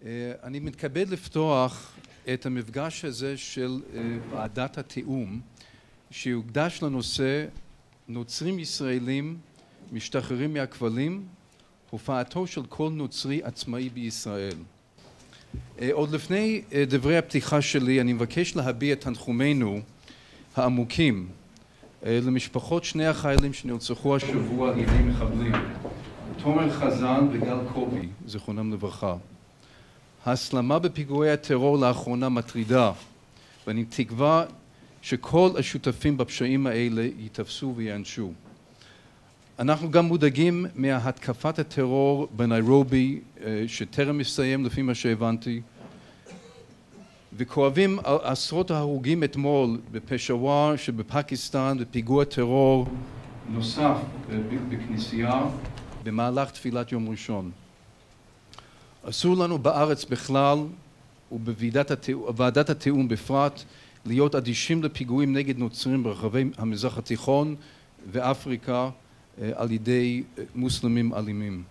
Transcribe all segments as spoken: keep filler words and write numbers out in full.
אני מתכבד לפתוח את המפגש הזה של ועדת התיאום שיוקדש לנושא נוצרים ישראלים משתחררים מהכבלים, הופעתו של כל נוצרי עצמאי בישראל. עוד לפני דברי הפתיחה שלי אני מבקש להביע את תנחומינו העמוקים למשפחות שני החיילים שנרצחו השבוע על ידי מחבלים, תומר חזן וגל קובי, זכרונם לברכה. ההסלמה בפיגועי הטרור לאחרונה מטרידה, ואני תקווה שכל השותפים בפשעים האלה ייתפסו ויענשו. אנחנו גם מודאגים מהתקפת הטרור בניירובי שטרם מסתיים לפי מה שהבנתי, וכואבים על עשרות ההרוגים אתמול בפשוואר שבפקיסטן בפיגוע טרור נוסף בכנסייה במהלך תפילת יום ראשון. אסור לנו בארץ בכלל ובוועדת התיאום בפרט להיות אדישים לפיגועים נגד נוצרים ברחבי המזרח התיכון ואפריקה על ידי מוסלמים אלימים.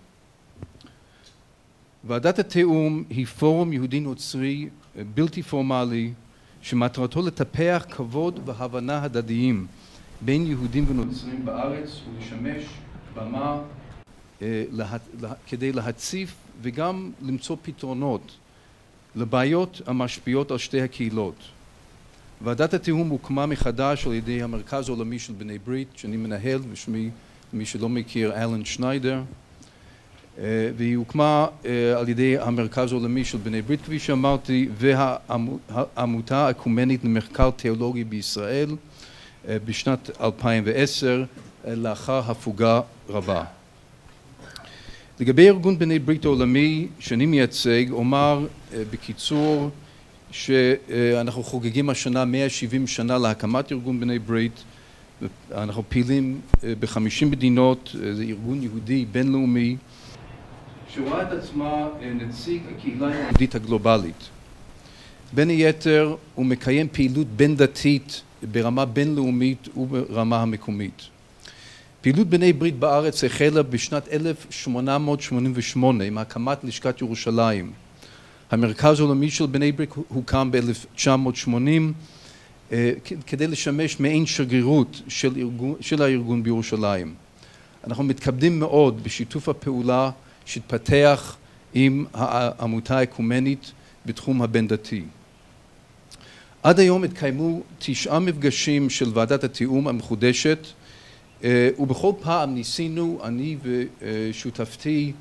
ועדת התיאום היא פורום יהודי נוצרי בלתי פורמלי שמטרתו לטפח כבוד והבנה הדדיים בין יהודים ונוצרים בארץ ולשמש במה לה, לה, כדי להציף וגם למצוא פתרונות לבעיות המשפיעות על שתי הקהילות. ועדת התיאום הוקמה מחדש על ידי המרכז העולמי של בני ברית שאני מנהל ושמי מי שלא מכיר אלן שניידר, והיא הוקמה על ידי המרכז העולמי של בני ברית כפי שאמרתי והעמותה האקומנית למחקר תיאולוגי בישראל בשנת אלפיים ועשר לאחר הפוגה רבה. לגבי ארגון בני ברית העולמי שאני מייצג אומר בקיצור שאנחנו חוגגים השנה מאה ושבעים שנה להקמת ארגון בני ברית. אנחנו פעילים בחמישים מדינות, זה ארגון יהודי בינלאומי שרואה את עצמה נציג הקהילה היהודית הגלובלית. בין היתר הוא מקיים פעילות בין דתית ברמה בינלאומית וברמה המקומית. פעילות בני ברית בארץ החלה בשנת אלף שמונה מאות שמונים ושמונה עם הקמת לשכת ירושלים. המרכז העולמי של בני ברית הוקם ב-אלף תשע מאות שמונים כדי לשמש מעין שגרירות של, ארגון, של הארגון בירושלים. אנחנו מתכבדים מאוד בשיתוף הפעולה שהתפתח עם העמותה האקומנית בתחום הבין דתי. עד היום התקיימו תשעה מפגשים של ועדת התיאום המחודשת, ובכל פעם ניסינו, אני ושותפתי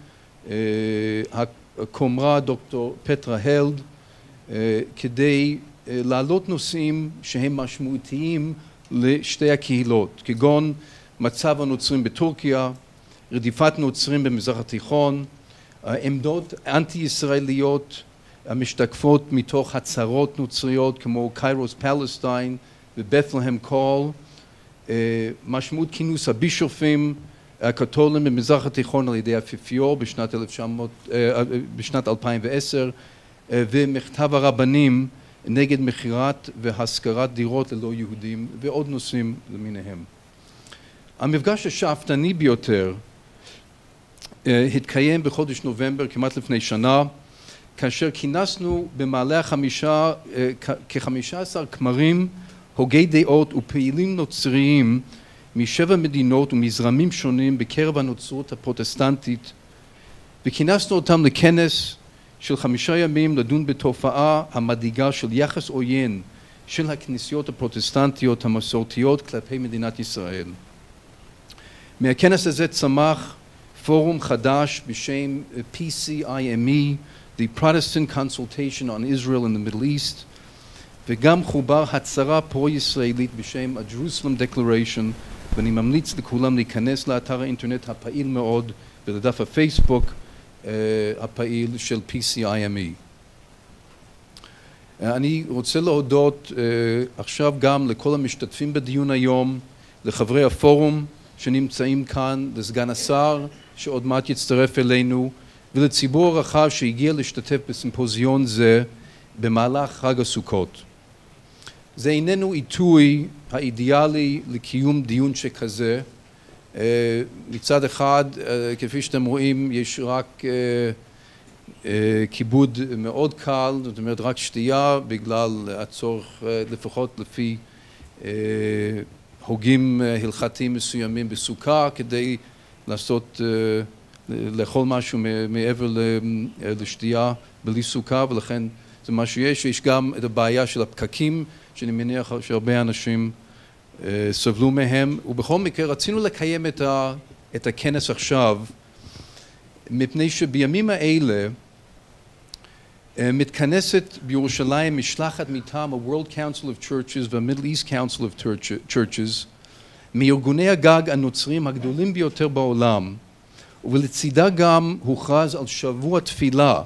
הקומרה דוקטור פטרה הלד, כדי להעלות נושאים שהם משמעותיים לשתי הקהילות, כגון מצב הנוצרים בטורקיה, רדיפת נוצרים במזרח התיכון, עמדות אנטי-ישראליות המשתקפות מתוך הצהרות נוצריות כמו קיירוס פלסטיין ובת'להם קול, משמעות כינוס הבישופים הקתולים במזרח התיכון על ידי האפיפיור בשנת, בשנת אלפיים ועשר ומכתב הרבנים נגד מכירת והשכרת דירות ללא יהודים ועוד נושאים למיניהם. המפגש השאפתני ביותר התקיים בחודש נובמבר כמעט לפני שנה כאשר כינסנו במעלה החמישה כ-חמישה עשר כמרים הוגי דעות ופעילים נוצריים משבע מדינות ומזרמים שונים בקרב הנוצרות הפרוטסטנטית וכינסנו אותם לכנס של חמישה ימים לדון בתופעה המדאיגה של יחס עוין של הכנסיות הפרוטסטנטיות המסורתיות כלפי מדינת ישראל. מהכנס הזה צמח פורום חדש בשם פי סי איי אם אי, The Protestant Consultation on Israel in the Middle East, וגם חובר הצהרה פרו-ישראלית בשם a Jerusalem Declaration, ואני ממליץ לכולם להיכנס לאתר האינטרנט הפעיל מאוד ולדף הפייסבוק הפעיל של פי סי איי אם אי. אני רוצה להודות עכשיו גם לכל המשתתפים בדיון היום, לחברי הפורום שנמצאים כאן, לסגן השר שעוד מעט יצטרף אלינו, ולציבור הרחב שהגיע להשתתף בסימפוזיון זה במהלך חג הסוכות. זה איננו עיתוי האידיאלי לקיום דיון שכזה. מצד אחד, כפי שאתם רואים, יש רק כיבוד מאוד קל, זאת אומרת רק שתייה בגלל הצורך לפחות לפי הוגים הלכתיים מסוימים בסוכה כדי לעשות, לאכול משהו מעבר לשתייה בלי סוכה, ולכן זה מה שיש. ויש גם את הבעיה של הפקקים שאני מניח שהרבה אנשים סבלו מהם, ובכל מקרה רצינו לקיים את, ה, את הכנס עכשיו מפני שבימים האלה מתכנסת בירושלים משלחת מטעם ה-World Council of Churches וה-Middle East Council of Churches מארגוני הגג הנוצרים הגדולים ביותר בעולם, ולצידה גם הוכרז על שבוע תפילה,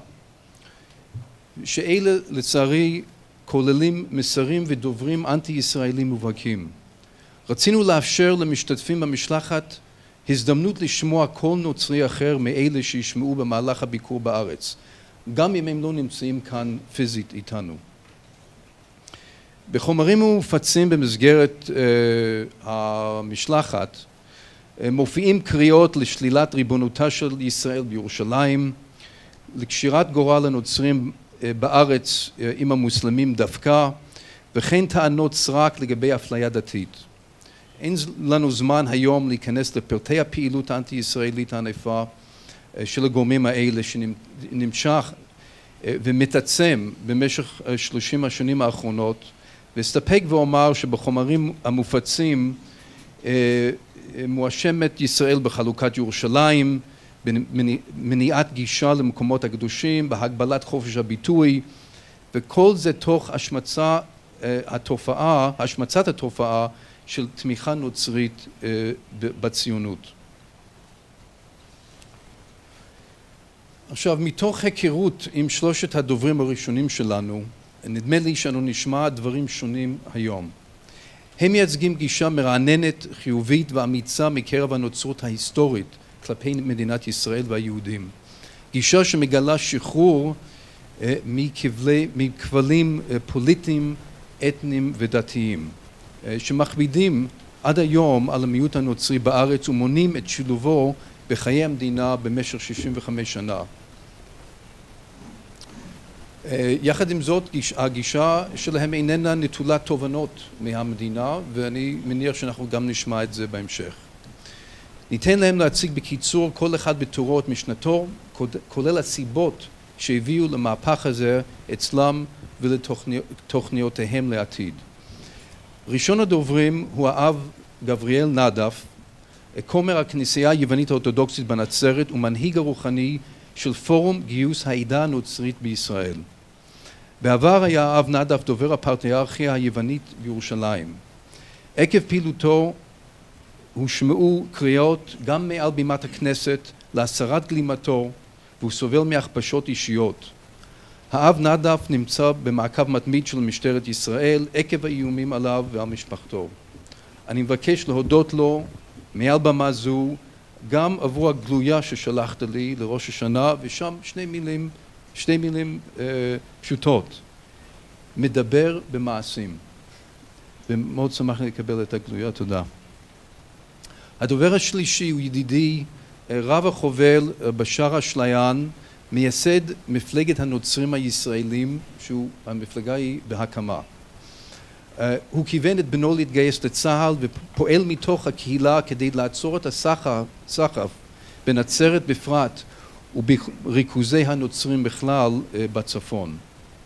שאלה לצערי כוללים מסרים ודוברים אנטי-ישראלים מובהקים. רצינו לאפשר למשתתפים במשלחת הזדמנות לשמוע קול נוצרי אחר מאלה שישמעו במהלך הביקור בארץ, גם אם הם לא נמצאים כאן פיזית איתנו. בחומרים מופצים במסגרת uh, המשלחת uh, מופיעים קריאות לשלילת ריבונותה של ישראל בירושלים, לקשירת גורל הנוצרים uh, בארץ uh, עם המוסלמים דווקא, וכן טענות סרק לגבי אפליה דתית. אין לנו זמן היום להיכנס לפרטי הפעילות האנטי-ישראלית הענפה של הגורמים האלה שנמשך ומתעצם במשך שלושים השנים האחרונות, ואסתפק ואומר שבחומרים המופצים מואשמת ישראל בחלוקת ירושלים, במניעת גישה למקומות הקדושים, בהגבלת חופש הביטוי, וכל זה תוך השמצה התופעה, השמצת התופעה של תמיכה נוצרית בציונות. עכשיו, מתוך היכרות עם שלושת הדוברים הראשונים שלנו, נדמה לי שאנו נשמע דברים שונים היום. הם מייצגים גישה מרעננת, חיובית ואמיצה מקרב הנוצרות ההיסטורית כלפי מדינת ישראל והיהודים. גישה שמגלה שחרור מכבלי, מכבלים פוליטיים, אתניים ודתיים, שמכבידים עד היום על המיעוט הנוצרי בארץ ומונעים את שילובו בחיי המדינה במשך שישים וחמש שנה. יחד עם זאת, הגישה שלהם איננה נטולת תובנות מהמדינה, ואני מניח שאנחנו גם נשמע את זה בהמשך. ניתן להם להציג בקיצור כל אחד בתורו את משנתו, כולל הסיבות שהביאו למהפך הזה אצלם ולתוכניותיהם לעתיד. ראשון הדוברים הוא האב גבריאל נדף, כומר הכנסייה היוונית האורתודוקסית בנצרת ומנהיג הרוחני של פורום גיוס העדה הנוצרית בישראל. בעבר היה האב נדף דובר הפטריארכיה היוונית בירושלים. עקב פעילותו הושמעו קריאות גם מעל בימת הכנסת להסרת גלימתו, והוא סובל מהכפשות אישיות. האב נדף נמצא במעקב מתמיד של משטרת ישראל עקב האיומים עליו ועל משפחתו. אני מבקש להודות לו מעל במה זו גם עבור הגלויה ששלחת לי לראש השנה, ושם שני מילים, שתי מילים אה, פשוטות. מדבר במעשים. ומאוד שמח לקבל את הגלויה, תודה. הדובר השלישי הוא ידידי רב החובל בשאר אשליין, מייסד מפלגת הנוצרים הישראלים, שהוא המפלגה היא בהקמה. Uh, הוא כיוון את בנו להתגייס לצה"ל ופועל מתוך הקהילה כדי לעצור את הסחף בנצרת בפרט ובריכוזי הנוצרים בכלל uh, בצפון.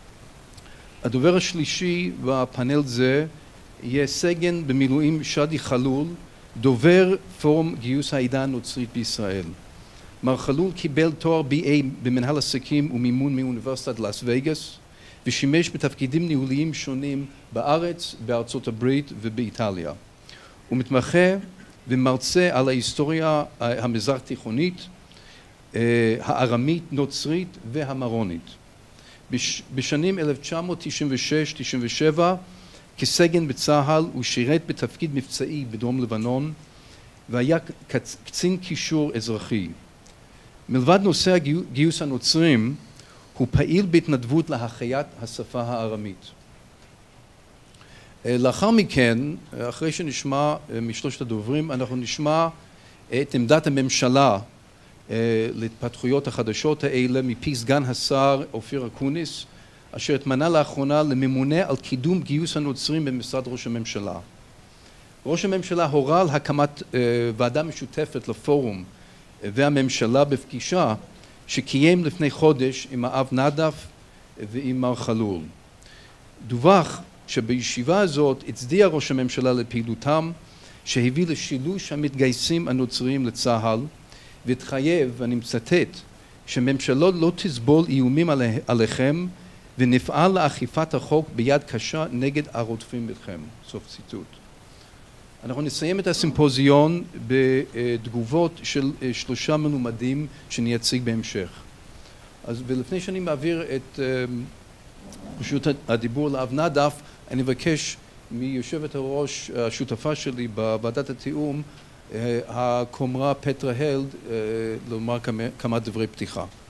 הדובר השלישי בפאנל זה יהיה סגן במילואים שדי חלול, דובר פורום גיוס העדה הנוצרית בישראל. מר חלול קיבל תואר בי איי במנהל עסקים ומימון מאוניברסיטת לאס וגאס, ושימש בתפקידים ניהוליים שונים בארץ, בארצות הברית ובאיטליה. הוא מתמחה ומרצה על ההיסטוריה המזרח תיכונית, הארמית, נוצרית והמרונית. בשנים אלף תשע מאות תשעים ושש תשעים ושבע כסגן בצה"ל הוא שירת בתפקיד מבצעי בדרום לבנון והיה קצין קישור אזרחי. מלבד נושא הגיוס הנוצרים, הוא פעיל בהתנדבות להחיית השפה הארמית. לאחר מכן, אחרי שנשמע משלושת הדוברים, אנחנו נשמע את עמדת הממשלה להתפתחויות החדשות האלה מפי סגן השר אופיר אקוניס, אשר התמנה לאחרונה לממונה על קידום גיוס הנוצרים במשרד ראש הממשלה. ראש הממשלה הורה על הקמת ועדה משותפת לפורום והממשלה בפגישה שקיים לפני חודש עם האב נדף ועם מר חלול. דווח שבישיבה הזאת הצדיע ראש הממשלה לפעילותם, שהביא לשילוש המתגייסים הנוצריים לצה"ל, והתחייב, ואני מצטט, שממשלות לא תסבול איומים עליכם, ונפעל לאכיפת החוק ביד קשה נגד הרודפים אתכם. סוף ציטוט. אנחנו נסיים את הסימפוזיון בתגובות של שלושה מלומדים שאני אציג בהמשך. אז ולפני שאני מעביר את רשות הדיבור לאב נדף, אני מבקש מיושבת הראש השותפה שלי בוועדת התיאום, הקומרה פטרה הלד, לומר כמה דברי פתיחה.